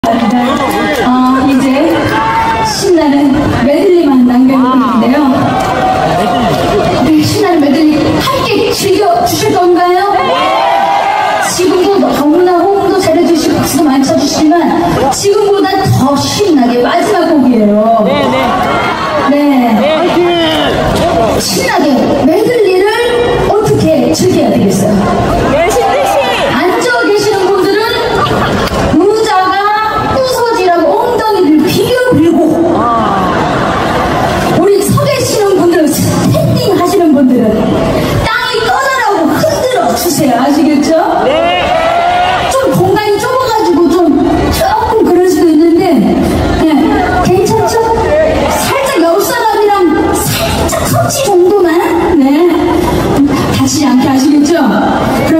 이제 신나는 메들리만 남겨놓는데요. 네, 신나는 메들리 함께 즐겨주실 건가요? 지금도 너무나 호응도 잘해주시고 박수도 많이 쳐주시지만 지금보다 더 신나게 마지막 곡이에요. 네. 신나게 메들리를 어떻게 즐겨야 되겠어요? 앉아 계시는 분들은 의자가 부서지라고 엉덩이를 빌고 우리 서 계시는 분들은 스탠딩 하시는 분들은 땅이 떠나라고 흔들어 주세요. 아시겠죠? 좀 공간이 좁아가지고 조금 그럴 수도 있는데 네, 괜찮죠? 살짝 옆 사람이랑 살짝 터치 정도만 네 다치지 않게 하시겠죠?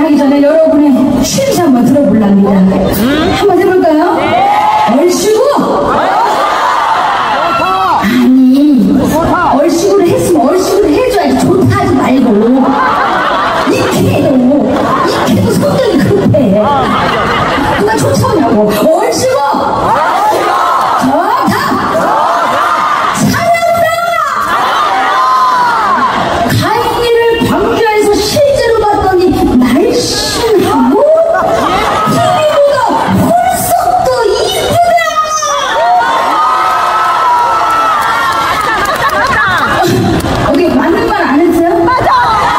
하기 전에 여러분의 취임새 한번 들어볼랍니다. 한번 해볼까요? 얼씨구! 아니, 얼씨구를 했으면 얼씨구를 해줘야지. 좋다 하지 말고. 익혀도 성격이 급해. 누가 쫓아오냐고. 얼씨구! 좋다! 사냥다! 가인이를 광주에서 실제로 봤더니 날씬하고 TV보다 훨씬 더 이쁘다! 어떻게 맞는 말 안 했어요? 맞죠?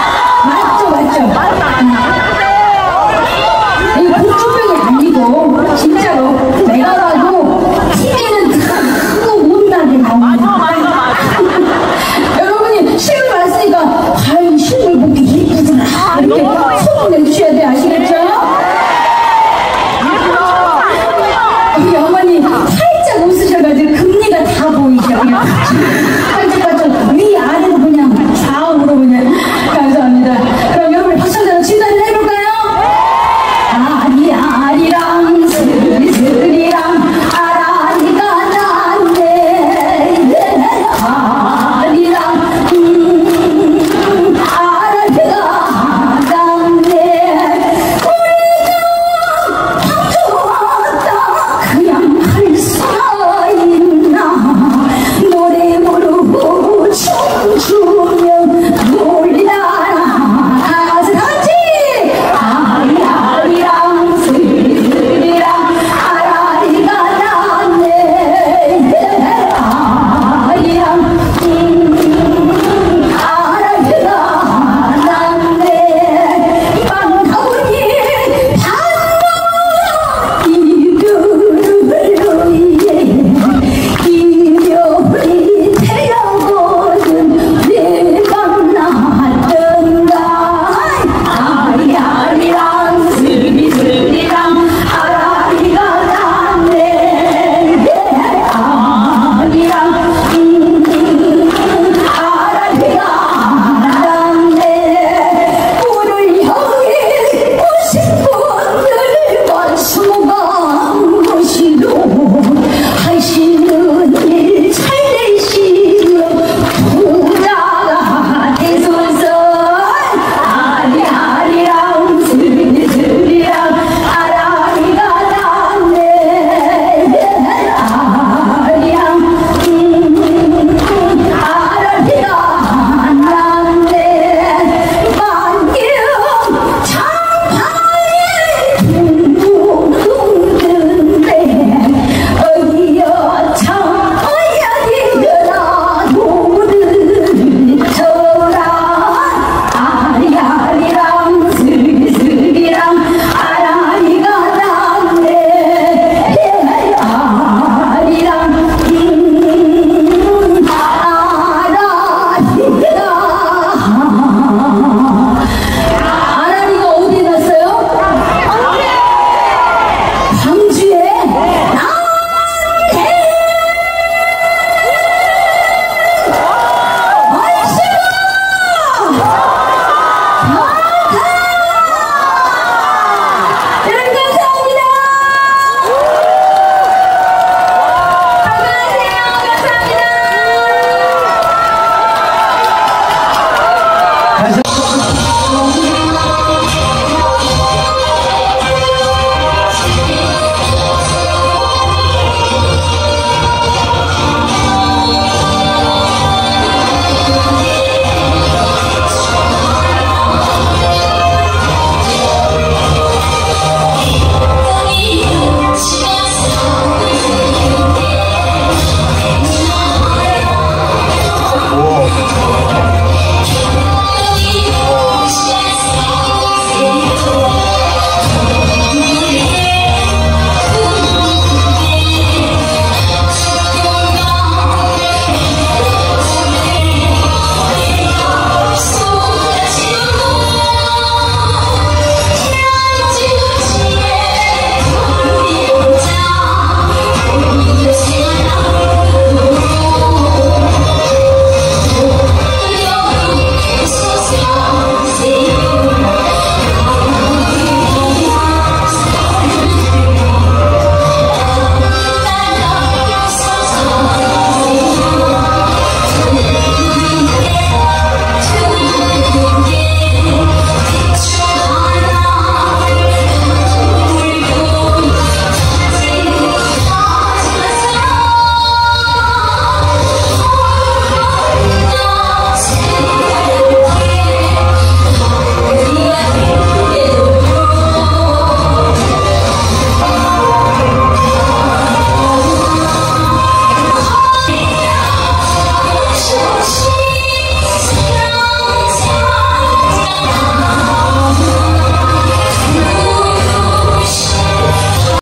이거 고추병이 아니고 진짜로 내가 봐도 TV에는 크고 못나게 나옵니다. 여러분이 실물 봤으니까 과연 실물 보기 예쁘구나 이렇게 소문 내주셔야 돼. 아시겠죠?